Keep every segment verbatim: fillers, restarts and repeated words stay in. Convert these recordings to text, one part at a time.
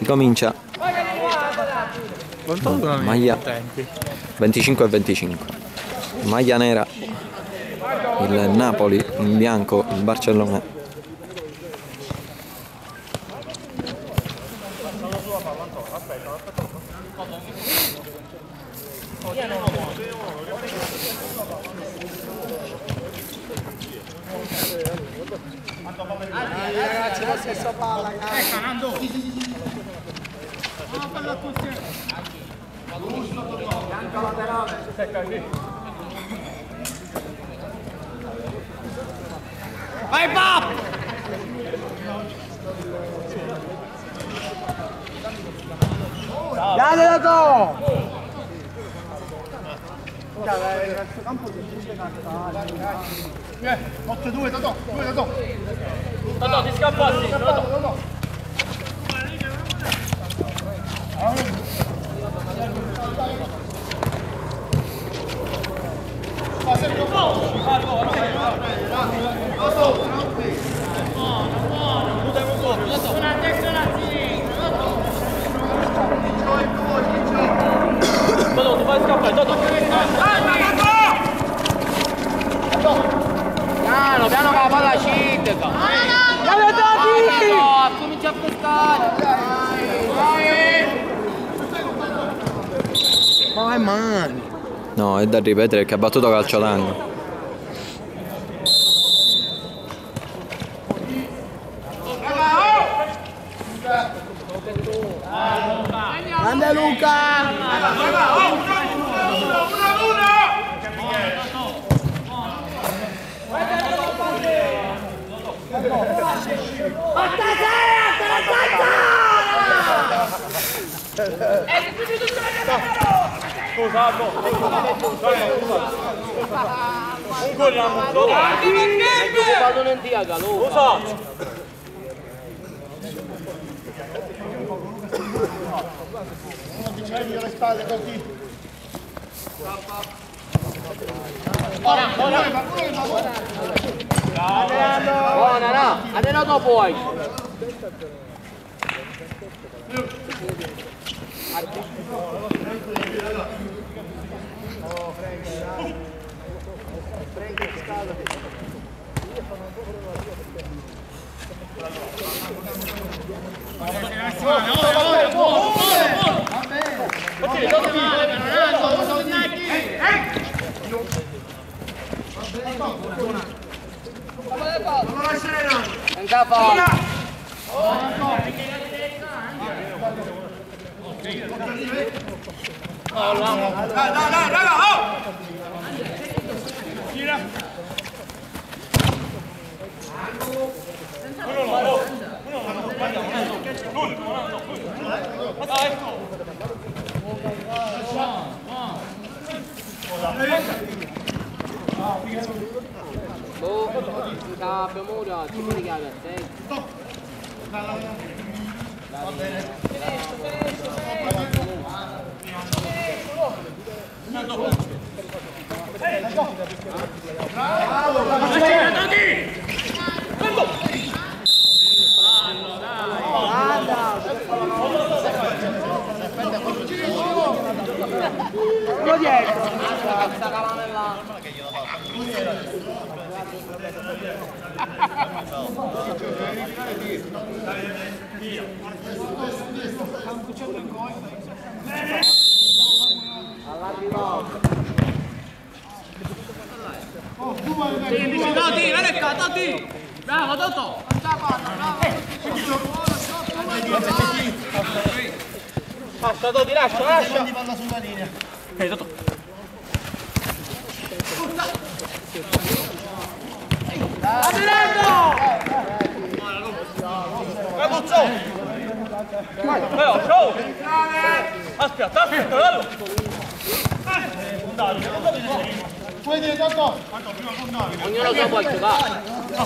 Ricomincia. Maglia venticinque a venticinque. Maglia nera il Napoli, in bianco il Barcellona. Ragazzi, la stessa palla, cazzo. Bianco laterale. Vai Pap! Dale da to! Il campo di otto due, Totò, due Totò. Totò, ti scappassi, Totò. Totò, ti fai scappare, Totò. Piano, piano che la palla scende. Dai, dai! No, comincia a pescare. Vai, mani. No, è da ripetere che ha battuto calcio d'angolo. Grande Luca! Scusa, no. Un corriamo, Vado nel diaga, Luca. Scusa. Le spalle così. Ora, ora. Buona, no. Adesso dopo puoi. Dai, dai, dai, raga, oh! Gira. Uno no, uno no, guarda, uno no. Dai. Oh, da abbiamo ora, ci puoi rigare a te. Va bene. Bravo! Lo dietro! Questa calamella! All'arrivo! Dici, Toti, vieni qua, Toti! Bravo, Totò! Lascia, Toti, lascia, lascia! Palla sulla linea! Ehi, Totò! Adirendo! Ragazzo! Vai, vai, ciao! Aspetta, aspetta, bello! Puoi dire Totò? Ognuno sa può giocare!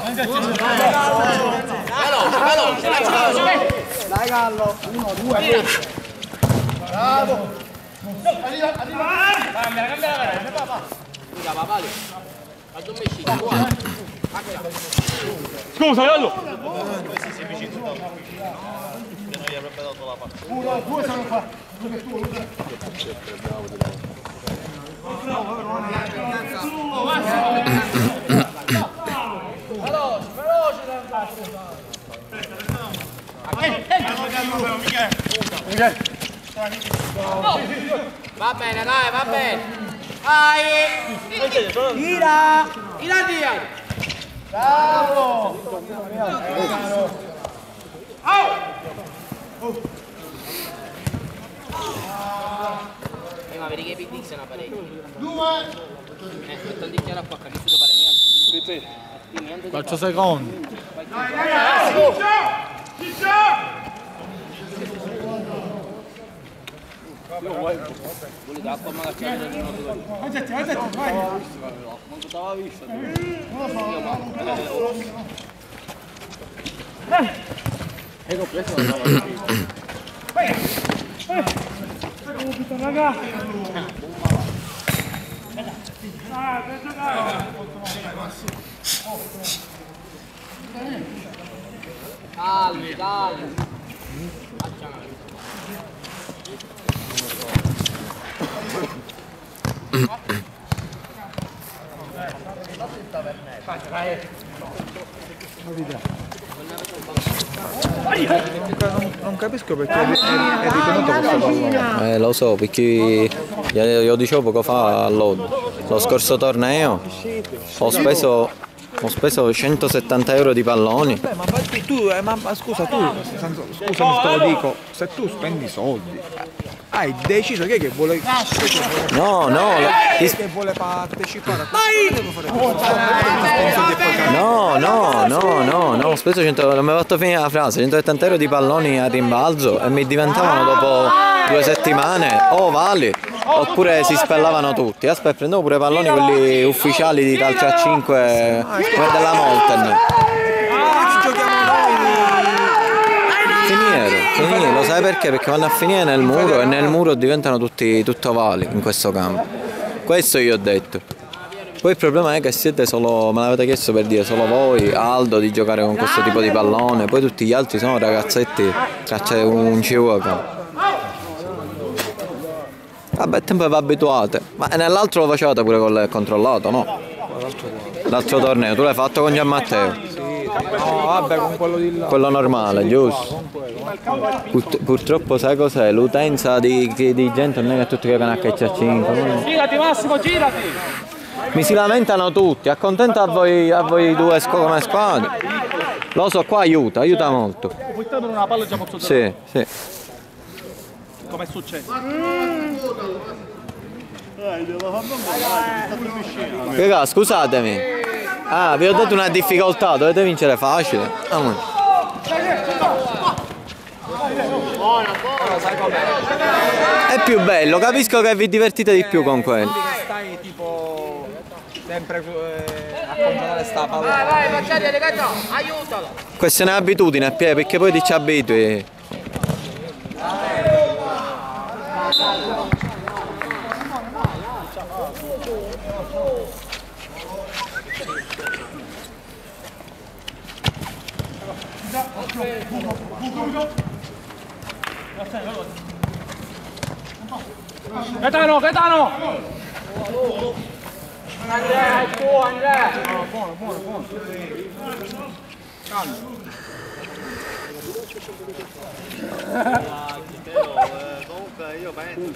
Veloce, veloce, veloce! Dai Gallo! Uno, due! Bravo! Arriva, arriva! Cambia, cambia la gara, papà! Scusa, papà! Faccio un mescito, guarda! Scusa, Gallo! Uno, due sono qua. Veloce, veloce va bene, dai, va bene. Vai! Tira! Tira via! Bravo! Eh, ma vedi che Big Dix è una parecchia. Due! Eh, metto il dicchiere qua, che nessuno pare niente. Niente di Faccio secondi. Vuole da acqua ma cacciare del mio due. Aggetti, aggetti, vai! Non t'aveva visto. Ecco preso. Raga! Ah, per giocare! Calmi, calmi. Non, non capisco perché è, è ritenuto questo pallone. Eh, lo so, perché io dicevo poco fa all'Odo, lo scorso torneo ho speso, ho speso centosettanta euro di palloni. Beh, ma tu, eh, ma, ma scusa, tu, senza, scusami se te lo dico, se tu spendi soldi, hai deciso chi è che vuole, No, no, chi i- è che vuole partecipare a questo? no, no, no, no, no, ho speso cento, non mi ha fatto finire la frase, centosettanta euro di palloni a rimbalzo e mi diventavano dopo due settimane ovali, oppure si spellavano tutti. Aspetta, prendevo pure i palloni quelli ufficiali di calcio a cinque, come della Molten. Finire, finire, lo sai perché? Perché vanno a finire nel muro e nel muro diventano tutti tutto ovali in questo campo. Questo io ho detto. Poi il problema è che siete solo, me l'avete chiesto per dire, solo voi, Aldo, di giocare con questo tipo di pallone, poi tutti gli altri sono ragazzetti che c'è un giocano. Vabbè, il tempo vi abituate. Ma nell'altro lo facevate pure col controllato, no? L'altro torneo, tu l'hai fatto con Gianmatteo? No, vabbè, con quello di là. Quello normale, giusto? Pur- purtroppo sai cos'è? L'utenza di, di gente non è che tutti giocano a calcio a cinque. Girati Massimo, girati! Mi si lamentano tutti, accontenta a voi, a voi due squ- come squadra. Lo so, qua aiuta, aiuta molto. Puoi per una palla già posso Sì, sì. come è successo? Raga, scusatemi. Ah, vi ho dato una difficoltà, dovete vincere facile. Ah, ma- È più bello, capisco che vi divertite di più con quello. Stai tipo sempre eh, a controllare sta Vai, palla. vai, facciate le cazzo, aiutalo. Questa è un'abitudine, Pie, perché poi ti ci abitui. Gaetano, Gaetano! Andrea, è tuo, Andrea! Buono, buono, buono. Comunque io penso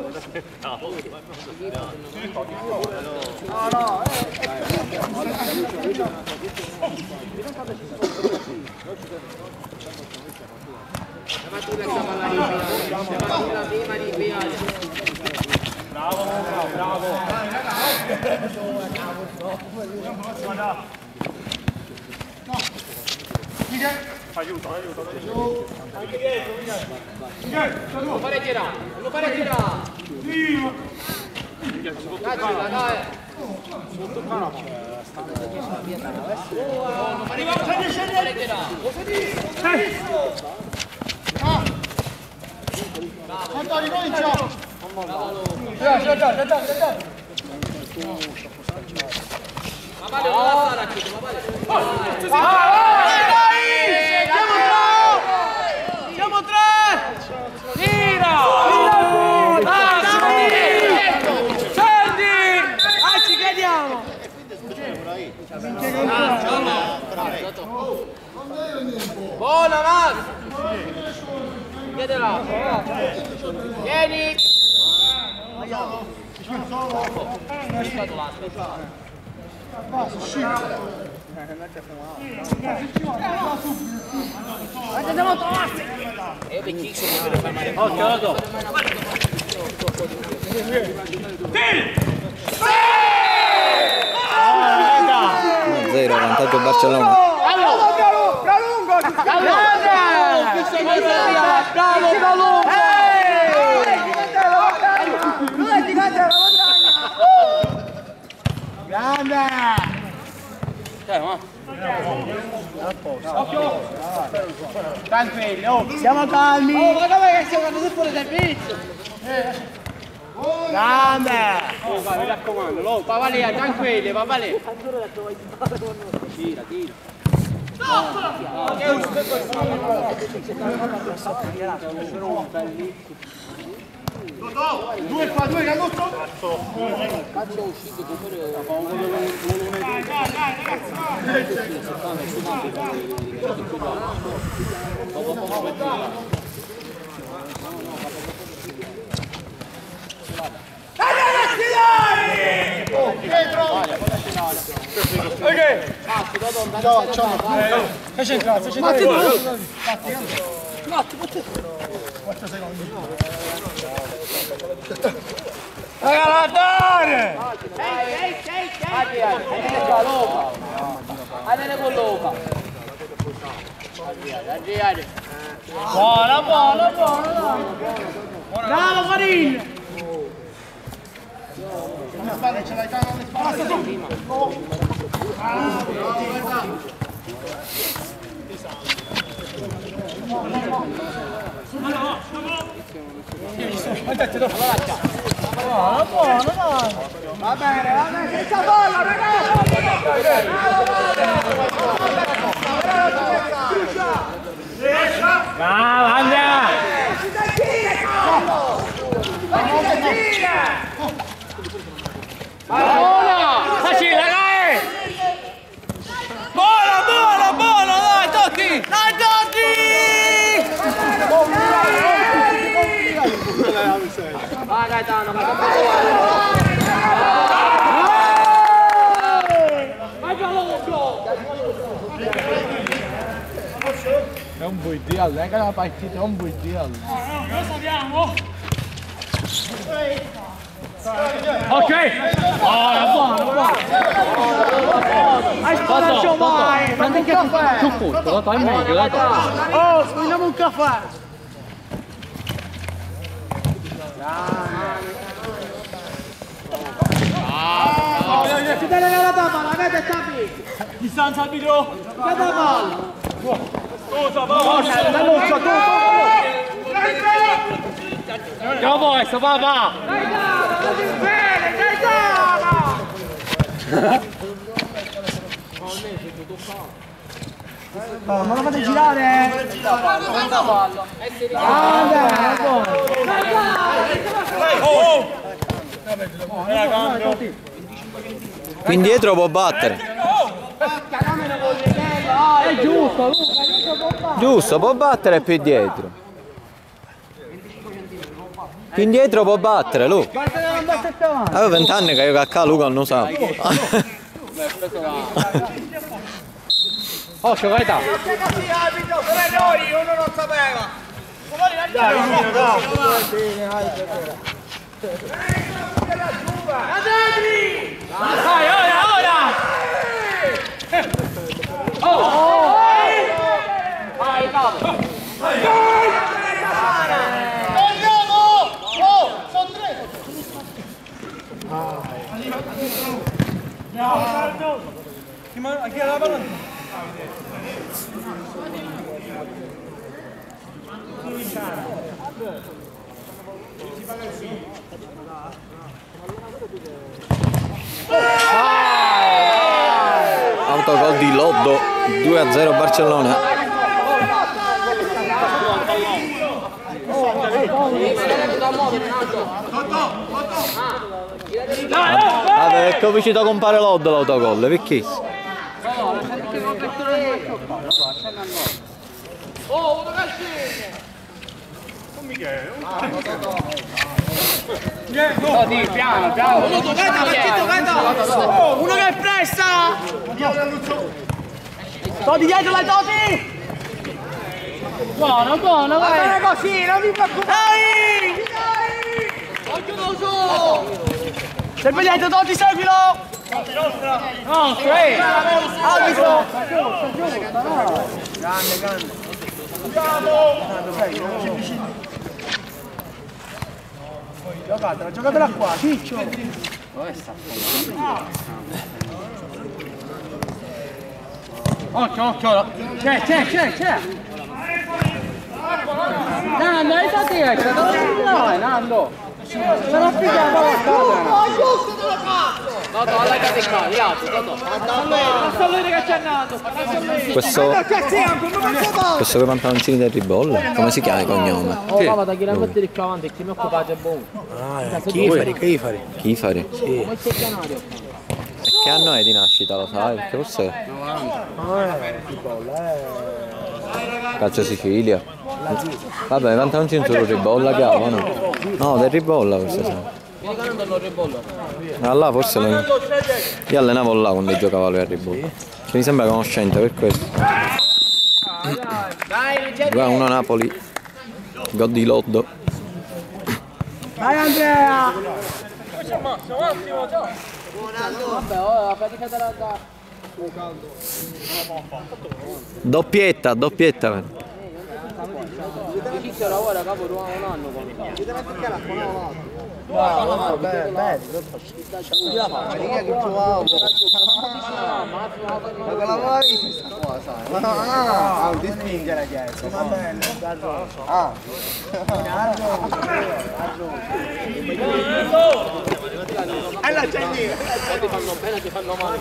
Bravo, bravo! Aiuto, aiuto! Non fare tirare, non fare tirare. Dai, dai, dai. Antonio, cominciamo! Ma vale, non la fare a chiudere, ma vale. Vai, dai! Siamo tre! Siamo tre! Chiedela! Vieni! Andiamo a trovarsi! E io vecchissimo per fermare. Occhio, occhio! uno a zero, vantaggio Barcellona. Bravo, bravo! Grande! Tranquilli, oh, siamo calmi! Oh, ma dove che stiamo andando fuori servizio? Grande! Oh, vai, mi raccomando, lo, va lì, tranquilli, va lì. Tira, tira. Due qua, due Ragazzo! Cazzo è uscito come Ok! Ciao, ciao! Sei centrato, sei centrato! quattro secondi! Regalatore! Ehi, ehi, ehi, ehi! Andiamo con l'oca! Andiamo con l'oca! Andiamo! Buona, buona, buona! Bravo Farin! Alle spalle, ce l'hai tanto alle spalle! Buono, buono, dai! Va bene, va bene, senza bolla, ragazzi! Bravo, andiamo! Buona! Facile, dai! Buona, buona, buona, dai, Totti! Dai, Totti! Vai Gaetano, vai Galoppo! È un buon deal, non è che la partita è un buon deal. Noi saliamo! Ok! Buona, buona, buona! Hai sparato mai! Prendi un caffè! Più corto, dai meglio, dai. Oh, prendiamo un caffè! Si deve la tavola, vede Tabi! Distanza arbitro! Vede la palla! Cosa, va? La luce, tu! Andiamo poi, sto papà! Bene, Gaetano! Non lo fate girare! Senza palla! Oh! Era cambio! Qui indietro può battere. È giusto, Luca! Giusto, può battere più dietro. Più indietro può battere, Lu. Avevo vent'anni che io cacca Luca non lo sa. Occhio, Gaetano! Ragazzi, arbitro, come noi, uno non sapeva! Dai, Vai, ora, ora! Oh! Vai, capo! andiamo! Oh, sono tre! Chi chi era la palla? Autogol di Loddo, due a zero Barcellona. Vabbè, ecco vicino a compare Loddo l'autogol, perché? Oh, uno che scende! Non Michele, No, di piano, piano. Uno toccata, partito, uno che pressa! Toti dietro la Toti! Buono, buono, vai! Va bene così, non mi preoccupare! Dai! Occhio su! Sempre dietro, Toti, seguilo! No, straight! Arbitro! Grande, grande! Giocatela, giocatela qua, Ciccio! Occhio, occhio! C'è, c'è, c'è, c'è! Nando, hai fatto ecco, dove Nando? Sono picchiato la No, no, alla casa qua, di lato, no, no. Lui che c'è Nando, Questo, questo che pantaloncini del Ribolla, come si chiama il cognome? Oh, papà, da chi la mette di qua avanti, chi mi occupato è buono. Ah, Chifari, Chifari. Chifari. Sì. Come sei chiamato? E che anno è di nascita, lo sai? Perché forse Calcio Sicilia. Vabbè, i pantaloncini sono Ribolla che avevano. No, del Ribolla forse sai. Mi dicono non lo ribollo. Ah, là forse lo... Io allenavo là quando giocavo a Ribolla. Che mi sembra conoscente per questo. Dai, non c'è Qua uno Napoli. Gol di Loddo. Vai Andrea! Vabbè, oh, praticate la da. Doppietta, doppietta. Ciccio lavora capo da un anno con Wow, bene, bene. Ma quella nuova vista qua, sai? No, no, no, non ti spingere chiesto. Va bene, ah. E la c'è lì. ti fanno bene, ti fanno male.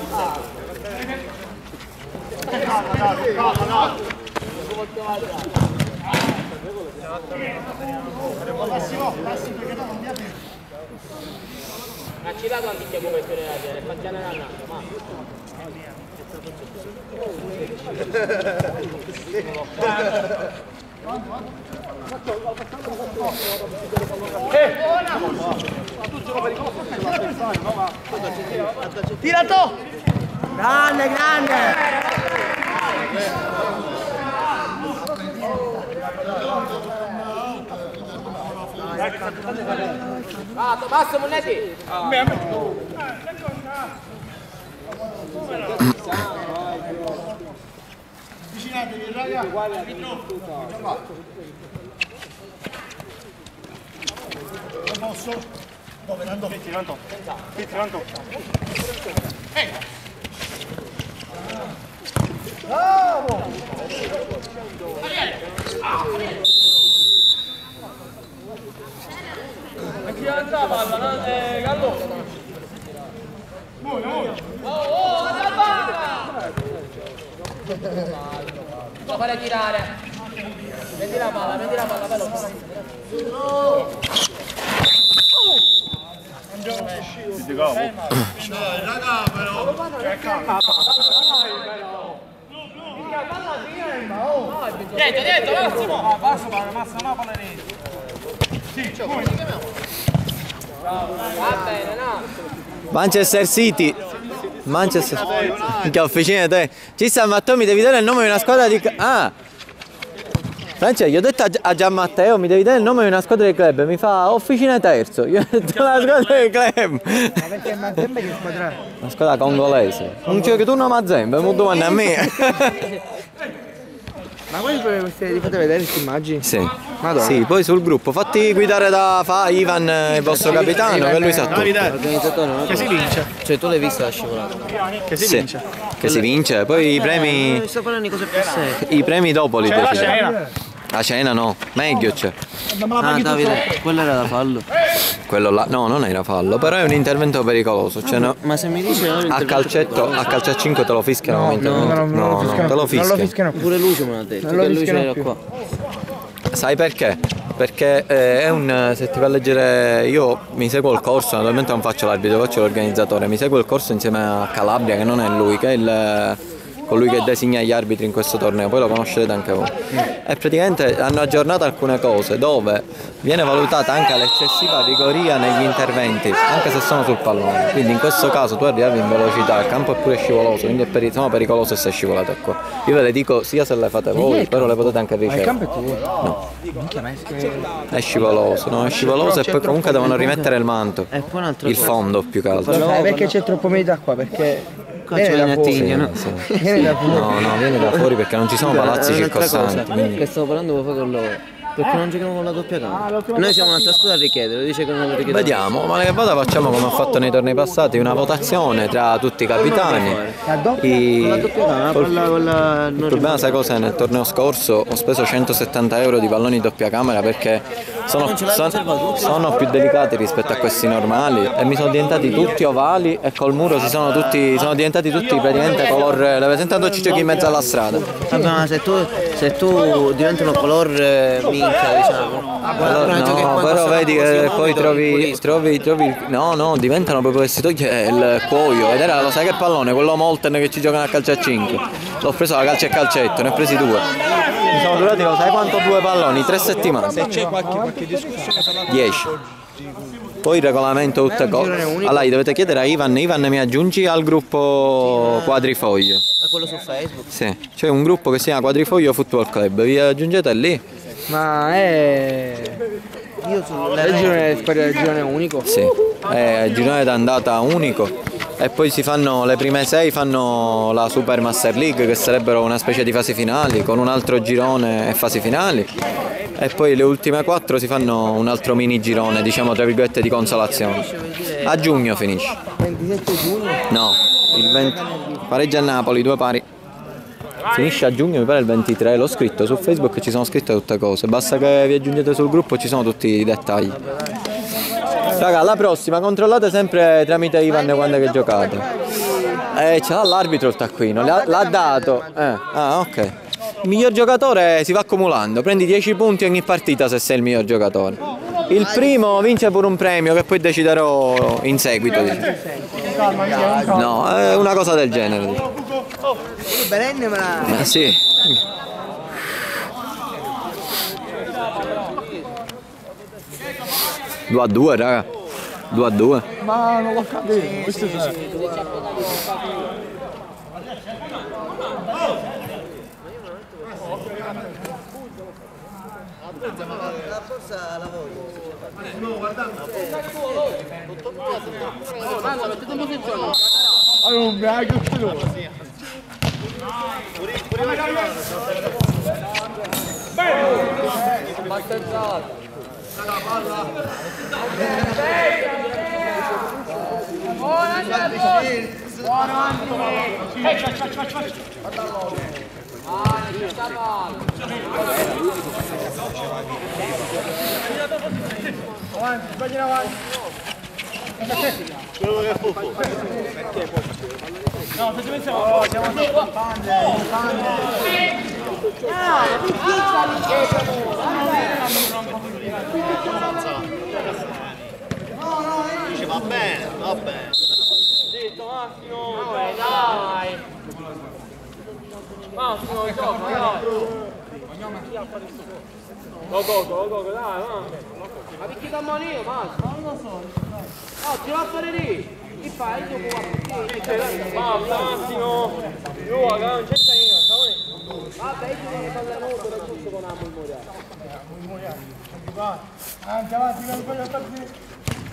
Ma ci la quanti che come per la dire, facciamo la nana, ma Tirato! Grande, grande! ah, basta Monetti! Vicinatevi, raga! Non posso? Dove Nando? Metti Nando. Metti Nando. Bravo! Ma chi alza la palla, no? Eh, Gallo! Oh, oh, la palla! Lo fare tirare! Prendi la palla, prendi la palla, veloce! Ti capo. Raga, però! Dietro, dietro, Massimo! Basta, Massimo, no, palla dentro! Va bene, no? Manchester City. Manchester City. Che officina te. Ci sta Matteo, mi devi dare il nome di una squadra di... Ah! Francesco, gli ho detto a Gian Matteo, mi devi dare il nome di una squadra di club. Mi fa officina terzo. Io ho detto la squadra di club. Ma perché Mazembe che squadra è? Una squadra congolese. Non c'è che tu non Mazembe, mi domanda a me. Ma voi li fate vedere queste immagini? Sì. Madonna. Sì, poi sul gruppo. Fatti guidare da fa Ivan, il vostro capitano, che lui sa tutto. Che si vince? Cioè tu l'hai vista la scivolata? Che si Sì. vince? Che si vince, poi i premi. Sto parlando di cose più serie. I premi dopo li C'è la decidiamo. cena. La cena no, meglio c'è. Ah Davide, quello era da fallo. Quello là, no, non era fallo, però è un intervento pericoloso. Cioè, no, Ma se mi dice a calcetto, a calcio a cinque te lo fischiano come intervento. No, no, te lo fischiano. Pure Lucio me l'ha detto, che Lucio era qua. Sai perché? Perché eh, è un, se ti va a leggere, io mi seguo il corso, naturalmente non faccio l'arbitro, faccio l'organizzatore, mi seguo il corso insieme a Calabria, che non è lui, che è il colui che designa gli arbitri in questo torneo, poi lo conoscete anche voi. E praticamente hanno aggiornato alcune cose dove viene valutata anche l'eccessiva vigoria negli interventi, anche se sono sul pallone. Quindi in questo caso tu arrivavi in velocità, il campo è pure scivoloso, quindi è peri- sono pericoloso se scivolate qua. Io ve le dico sia se le fate voi, però le potete anche ricevere. Il campo è tuo? No. Minchia, ma è che... È scivoloso, no? È scivoloso e poi comunque devono rimettere il manto, E poi un'altra il cosa. fondo più che altro. Sai perché c'è troppa umidità qua? Perché Qua c'è viene una da fuori. tigna, no? Sì, sì. Viene da fuori. No, no, viene da fuori perché non ci sono palazzi Un'altra circostanti. cosa, quindi- che stavo parlando poi con loro. Perché non giochiamo con la doppia camera? Noi siamo un'altra squadra a richiedere, dice che non lo richiede. Vediamo, ma che vada facciamo come ho fatto nei tornei passati, una votazione tra tutti i capitani. I- Con la doppia camera, col- con la, con la... Il problema sai cos'è? Nel torneo scorso ho speso centosettanta euro di palloni doppia camera perché sono, son- sono più delicati rispetto a questi normali e mi sono diventati tutti ovali e col muro si sono tutti sono diventati tutti praticamente color. L'avete sentito ci giochi in mezzo alla strada? Vabbè, ma se tu, se tu diventano color eh, minchia, diciamo. Allora, no, però vedi che poi trovi, trovi, trovi il- no no diventano proprio che si toglie il cuoio ed era lo sai che pallone, quello Molten che ci giocano a calcio a cinque, l'ho preso a calcio e calcetto, ne ho presi due, mi sono durati lo sai quanto due palloni? Tre settimane, Se c'è qualche, qualche discussione sarà... dieci. Poi il regolamento tutte cose. Allora, gli dovete chiedere a Ivan, Ivan mi aggiungi al gruppo Quadrifoglio. Ma quello su Facebook. Sì, c'è un gruppo che si chiama Quadrifoglio Football Club, vi aggiungete lì? Ma è... Io sono È il girone, squadra del girone unico? Sì, è il girone d'andata unico e poi si fanno le prime sei, fanno la Super Master League che sarebbero una specie di fasi finali con un altro girone e fasi finali e poi le ultime quattro si fanno un altro mini girone, diciamo tra virgolette di consolazione. A giugno finisce. ventisette giugno? No, il venti pareggia a Napoli, due pari. Finisce a giugno, mi pare il ventitré, l'ho scritto su Facebook, ci sono scritte tutte cose, basta che vi aggiungete sul gruppo, ci sono tutti i dettagli. Raga, alla prossima controllate sempre tramite Ivan quando è che giocate. Eh, ce l'ha l'arbitro il taccuino, l'ha, l'ha dato. Eh, ah, ok. Il miglior giocatore si va accumulando, prendi dieci punti ogni partita se sei il miglior giocatore. Il primo vince pure un premio che poi deciderò in seguito. Diciamo. No, è una cosa del genere. Diciamo. Berenne me la... Eh, sì. due a due raga. due a due. Ma non l'ho capito, questo è... Allora, un bianco Va bene, va bene. Zitto Massimo, dai, dai. Massimo, gioca, dai. Go, go, go, go, dai, dai. Ma perché da manino, Massimo? Non lo so. Oh, ti va a fare lì. Che fai? Io può Massimo. Io, raga, non c'è niente, vabbè, io devo fare la nota, da tutto con la memoria. Anche avanti, non voglio stare...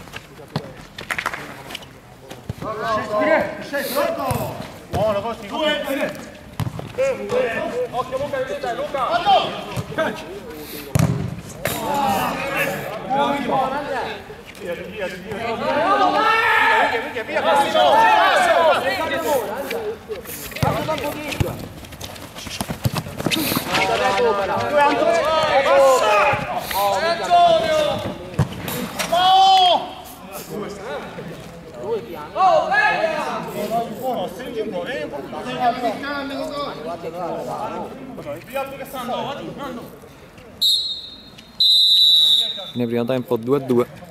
Buono, così, così. Occhio, Luca, dai, Luca. Via, via, via. Via, via, Nel primo tempo due a due.